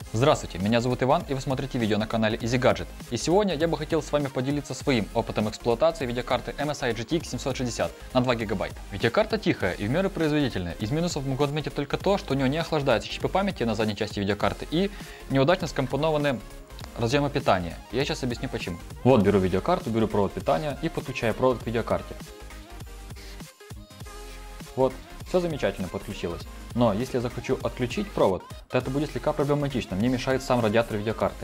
Здравствуйте, меня зовут Иван, и вы смотрите видео на канале Easy Gadget. И сегодня я бы хотел с вами поделиться своим опытом эксплуатации видеокарты MSI GTX 760 на 2 ГБ. Видеокарта тихая и в меру производительная. Из минусов могу отметить только то, что у нее не охлаждается щипы памяти на задней части видеокарты и неудачно скомпонованы разъемы питания. Я сейчас объясню почему. Вот беру видеокарту, беру провод питания и подключаю провод к видеокарте. Вот, все замечательно подключилось. Но если я захочу отключить провод, то это будет слегка проблематично, мне мешает сам радиатор видеокарты.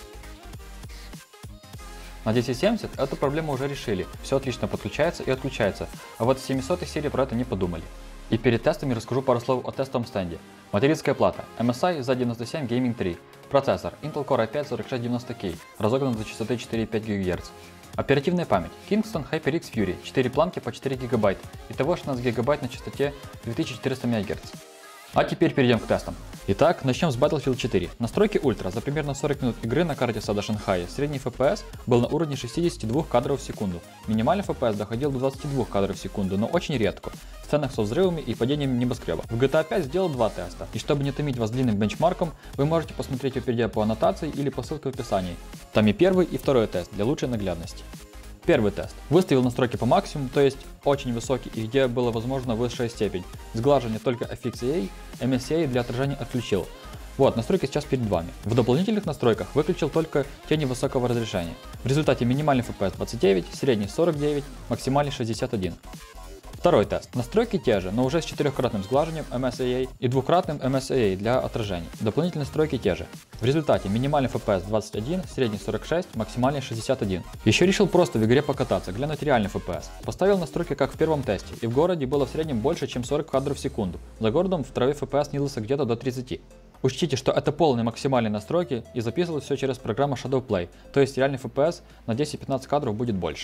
На 1070 эту проблему уже решили, все отлично подключается и отключается, а вот в 700 серии про это не подумали. И перед тестами расскажу пару слов о тестовом стенде. Материнская плата MSI Z97 Gaming 3, процессор Intel Core i5-4690K, разогнан до частоты 4,5 ГГц. Оперативная память Kingston HyperX Fury, 4 планки по 4 ГБ, итого 16 ГБ на частоте 2400 МГц. А теперь перейдем к тестам. Итак, начнем с Battlefield 4. Настройки ультра. За примерно 40 минут игры на карте Сада Шанхая средний FPS был на уровне 62 кадров в секунду. Минимальный FPS доходил до 22 кадров в секунду, но очень редко, в сценах со взрывами и падением небоскреба. В GTA 5 сделал два теста, и чтобы не томить вас длинным бенчмарком, вы можете посмотреть его по аннотации или по ссылке в описании. Там и первый, и второй тест для лучшей наглядности. Первый тест. Выставил настройки по максимуму, то есть очень высокий и где было возможно высшая степень. Сглаживание только FXAA, MSA для отражения отключил. Вот, настройки сейчас перед вами. В дополнительных настройках выключил только тени высокого разрешения. В результате минимальный FPS 29, средний 49, максимальный 61. Второй тест. Настройки те же, но уже с 4-кратным сглаживанием MSAA и 2-кратным MSAA для отражений. Дополнительные настройки те же. В результате минимальный FPS 21, средний 46, максимальный 61. Еще решил просто в игре покататься, глянуть реальный FPS. Поставил настройки как в первом тесте, и в городе было в среднем больше, чем 40 кадров в секунду. За городом в траве FPS снизился где-то до 30. Учтите, что это полные максимальные настройки и записывалось все через программу Shadow Play, то есть реальный FPS на 10-15 кадров будет больше.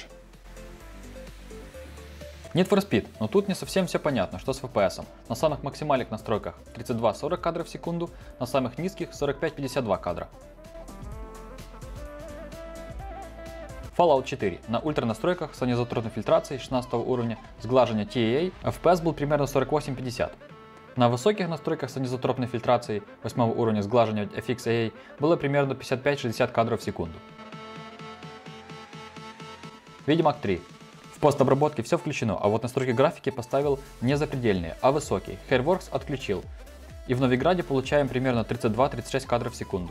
Need for Speed, но тут не совсем все понятно, что с FPS. На самых максимальных настройках 32-40 кадров в секунду, на самых низких 45-52 кадра. Fallout 4. На ультра настройках с анизотропной фильтрацией 16 уровня, сглаживания TAA, FPS был примерно 48-50. На высоких настройках с анизотропной фильтрацией 8 уровня сглаживания FXAA было примерно 55-60 кадров в секунду. Ведьмак 3. В постобработке все включено, а вот настройки графики поставил не запредельные, а высокие. Hairworks отключил. И в Новиграде получаем примерно 32-36 кадров в секунду.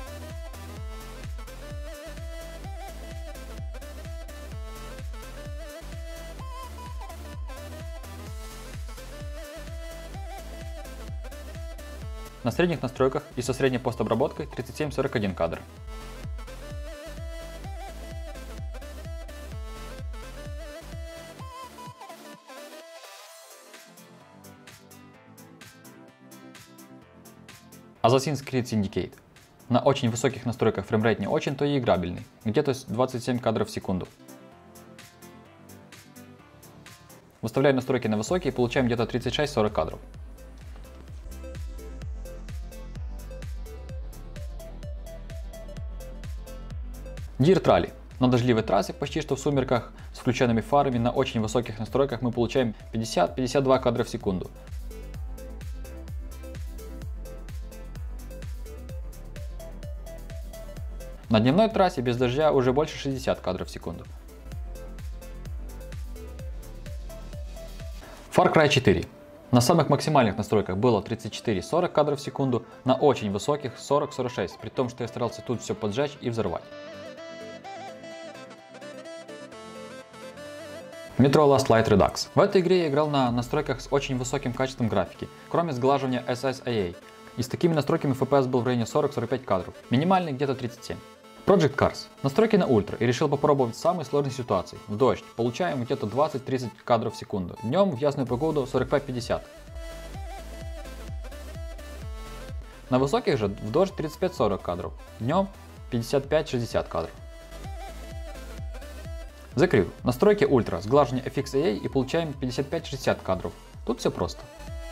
На средних настройках и со средней постобработкой 37-41 кадр. Assassin's Creed Syndicate. На очень высоких настройках фреймрейт не очень, то и играбельный, где-то 27 кадров в секунду. Выставляем настройки на высокие и получаем где-то 36-40 кадров. Dirt Rally. На дождливой трассе, почти что в сумерках, с включенными фарами, на очень высоких настройках мы получаем 50-52 кадра в секунду. На дневной трассе без дождя уже больше 60 кадров в секунду. Far Cry 4. На самых максимальных настройках было 34-40 кадров в секунду, на очень высоких 40-46, при том, что я старался тут все поджечь и взорвать. Metro Last Light Redux. В этой игре я играл на настройках с очень высоким качеством графики, кроме сглаживания SSAA. И с такими настройками FPS был в районе 40-45 кадров, минимальный где-то 37. Project Cars. Настройки на ультра и решил попробовать самые сложные ситуации. В дождь. Получаем где-то 20-30 кадров в секунду. Днем в ясную погоду 45-50. На высоких же в дождь 35-40 кадров. Днем 55-60 кадров. The Crew. Настройки ультра, сглаживание FXAA и получаем 55-60 кадров. Тут все просто.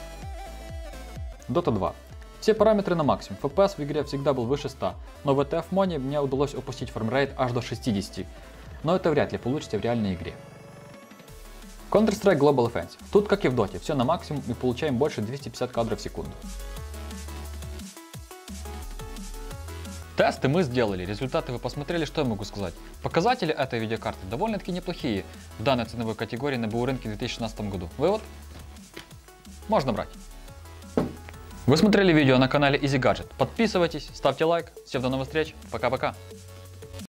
Dota 2. Все параметры на максимум, FPS в игре всегда был выше 100, но в ETF моде мне удалось опустить фреймрейт аж до 60, но это вряд ли получится в реальной игре. Counter-Strike Global Offensive. Тут, как и в Dota, все на максимум и получаем больше 250 кадров в секунду. Тесты мы сделали, результаты вы посмотрели, что я могу сказать. Показатели этой видеокарты довольно-таки неплохие в данной ценовой категории на БУ рынке в 2016 году. Вывод? Можно брать. Вы смотрели видео на канале Easy Gadget. Подписывайтесь, ставьте лайк. Всем до новых встреч. Пока-пока.